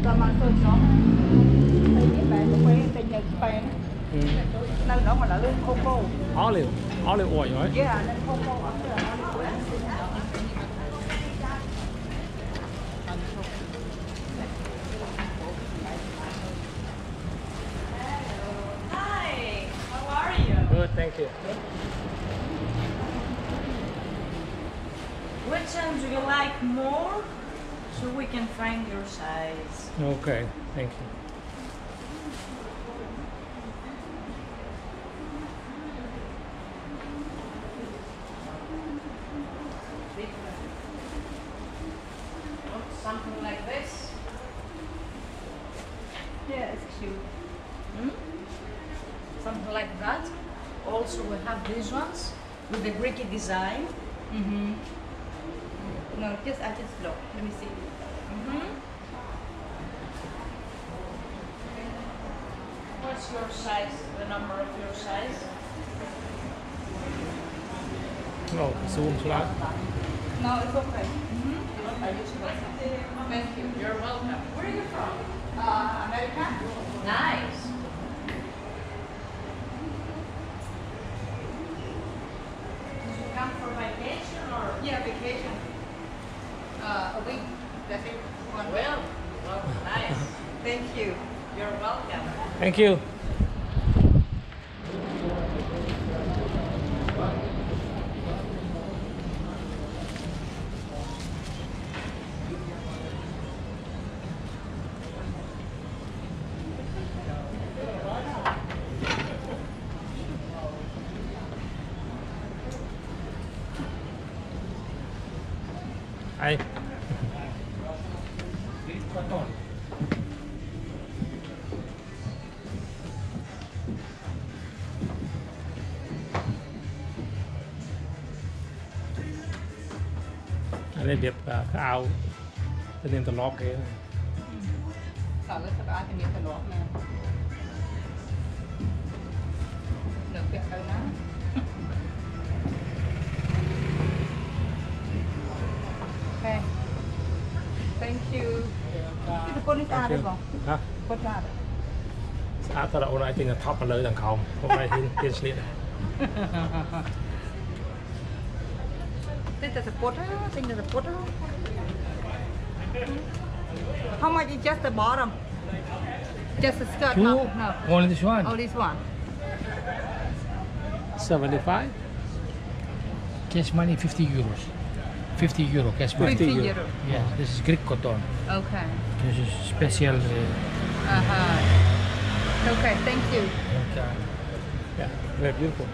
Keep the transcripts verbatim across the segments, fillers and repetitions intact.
Còn mà tôi nó đây cái bạn của quê tên Nhật bạn nơi đó mà là lên Coco. Olive, olive oil, right? Yeah, lên Coco. Hi, how are you? Good, thank you. Which one do you like more? So we can find your size. Okay, thank you. Something like this. Yeah, it's cute. Hmm? Something like that. Also, we have these ones with the Greeky design. Mm-hmm. No, just I just look. Let me see. Mm-hmm. What's your size? The number of your size? Oh, zoom to that. No, it's okay. I just like it. Thank you. You're welcome. Where are you from? Uh, America? Nice. Did you come for vacation or? Yeah, vacation. Uh, a week. That's it. One week. Well, well, nice. Thank you. You're welcome. Thank you. Ai? Anh ấy điệp cả cái áo cho nên tao lóp cái Tạo rất là ai thì biết cái lỗ nè. Được việc đâu đó. Okay. Thank you. Cái con đi ra đây không? ฮะ Con ra đây. สะอาดตลอดวันนี้จริงๆท็อปมาเลยต่างเขาพวกอะไรที่เตียนเฉลี่ย This is a porter. This is a porter. How much is just the bottom? Just the skirt? No, no. Only this one Oh, this one. seventy-five Cash money fifty euros. fifty euro cash money. fifty euro. euro. Yeah, this is Greek cotton. Okay. This is special. Uh, Uh huh. Okay, thank you. okay. yeah very beautiful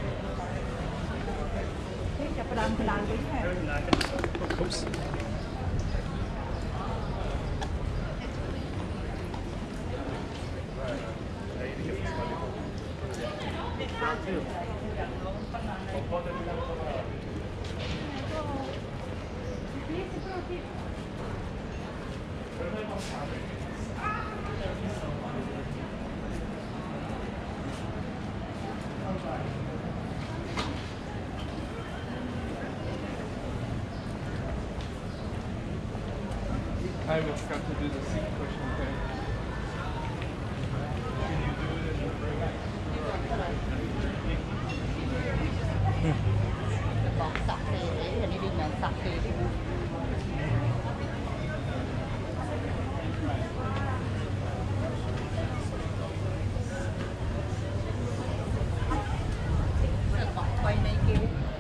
Thế chập đàn cái đàn đấy này. oops I forgot to do the seat cushion thing. Can you do it in the break? Còn sặc thì để hình như đi nhận sặc thì còn quay đây kia.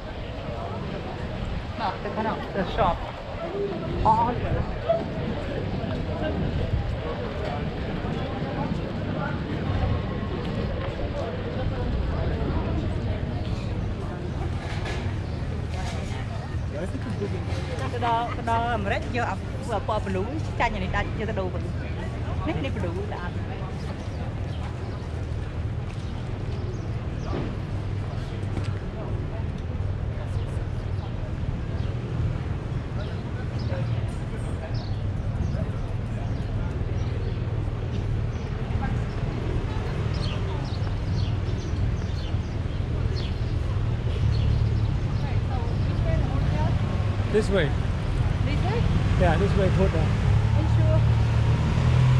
Đó, cái cái nào? The shop. All cái đó cái đó mà rất giờ vừa qua bự lúa cha nhà này ta chưa ta đồ bự nét đi bự lúa đã this way đi thế yeah this way put uh, anh chưa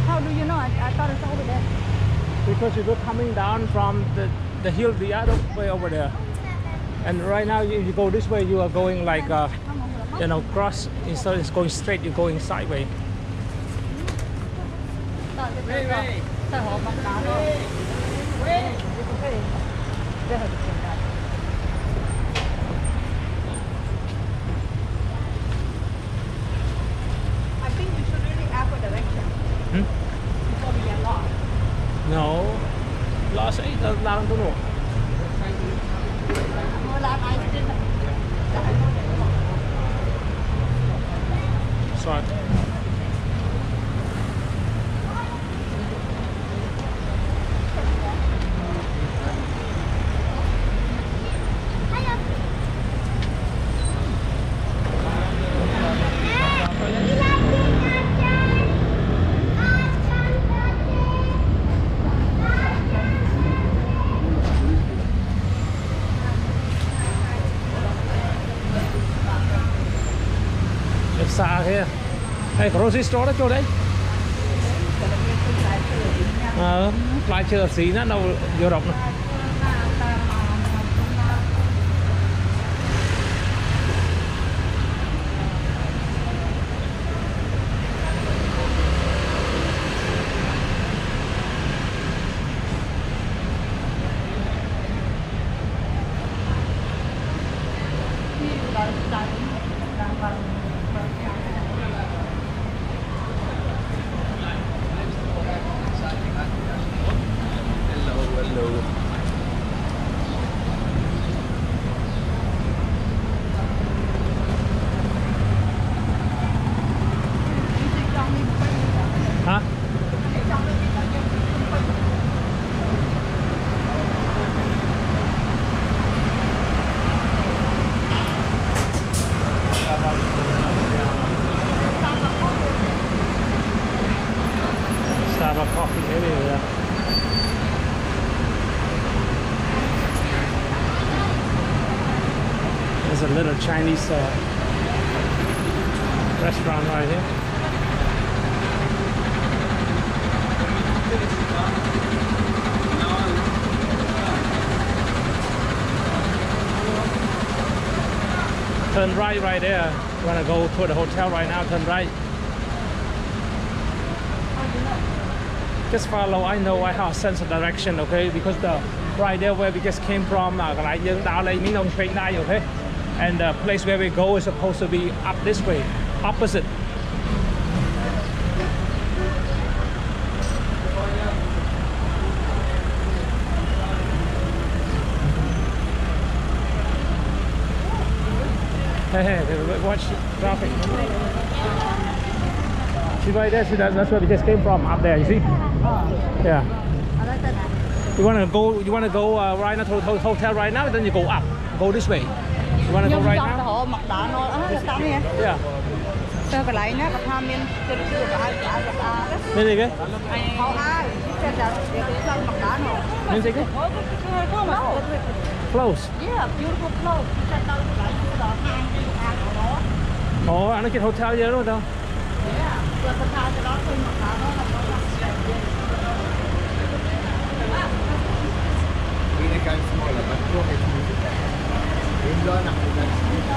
thought it's over there. Because you were coming down from the, the hill the other way over there. And right now, if you go this way, you are going like, uh, you know, cross. Instead of going straight, you're going sideways. Wait, wait. I think we should really ask for direction Hmm? before we get lost. No. Lost eight lang to know. More like I didn't. Sorry. Xa kia. Đây grocery store đó chỗ đấy. Ờ, lại chưa xí nữa đâu vô rộng nữa. Hả? Starbucks coffee everywhere. There's a little Chinese uh, restaurant right here. Turn right right there. You wanna go to the hotel right now, turn right. Just follow, I know I have a sense of direction, okay? Because the right there where we just came from, uh, lại dương đạo lấy miếng đồng straight now, okay? And the place where we go is supposed to be up this way, opposite. Hey, hey, watch traffic. See right there, see that, that's where we just came from, up there, you see? Yeah. You wanna go, you wanna go uh, right now to the hotel right now, then you go up, go this way. You wanna go right now? Họ mặc đá nó hết tắm nha. Yeah. Sao cái lấy nó có tham miên chưa được chưa có ai ai ai. Nên gì cái? Họ ai? Xem là để cái mặc đá nó. Nên gì cái? Không mà. Close. Yeah, beautiful clothes. Xem đâu lại cái đó hai cái hàng của nó. Ồ, anh nói cái hotel gì đúng không? Yeah, vừa cái thang cái đó tôi mặc đá nó là nó là. Ini kan semua lah, batu itu. Indo nak bukan.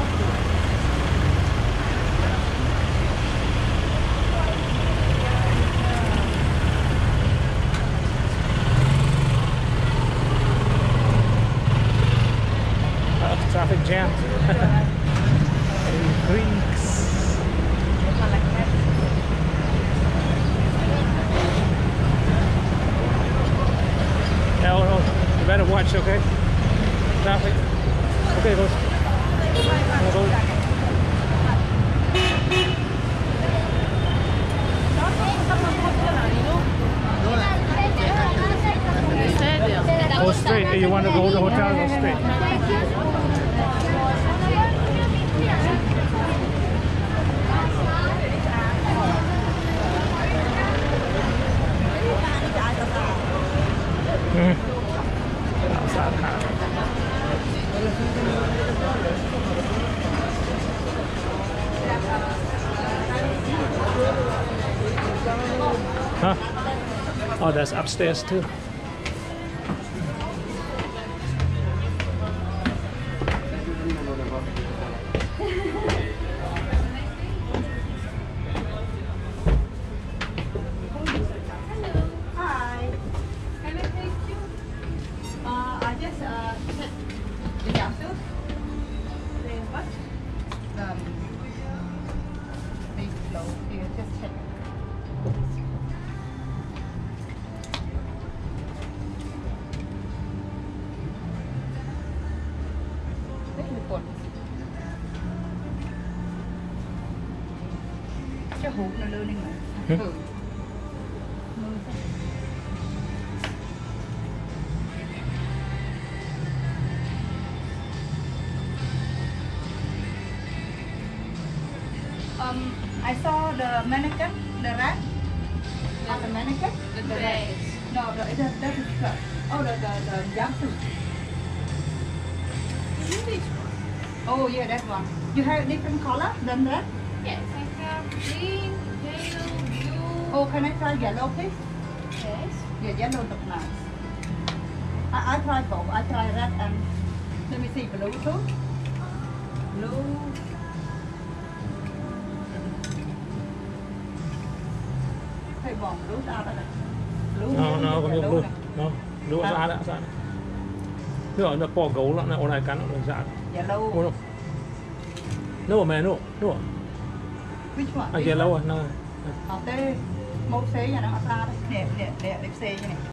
Uh, traffic jam. Greeks. No, no, you better watch, okay? Traffic. Okay, go. Go. Go straight. If you want to go to the hotel, go straight. Mm. Huh? Oh, that's upstairs too. Hi. Can I take you? Uh, I just uh, check the jumpsuit. The what? Um, the clothes here. Just check. This is good. Cái hộp nó lên đi mà. Ừ. Ừ. Um, I saw the mannequin, the rat, and the mannequin. The dress. No, the that that is skirt. Oh, the the the jumpsuit. Oh yeah, that one. You have different color than that. Yes, I have green, yellow, blue. Oh, can I try yellow, please? Yes. Yeah, yellow look nice. I I try both. I try red and let me see blue too. Blue. Hay bỏ blue ra đây này. Blue. No, no, không yellow blue. này. No, blue À. ra đó, ra đó. No, nó bỏ gấu lắm, nó ôn lại cắn nó ra. Yellow. Oh, no. No, man, no, no. Which one? À, yellow, no. Ở đây một xế nhà nó ra đây. Nè, nè, nè, đẹp xế như này.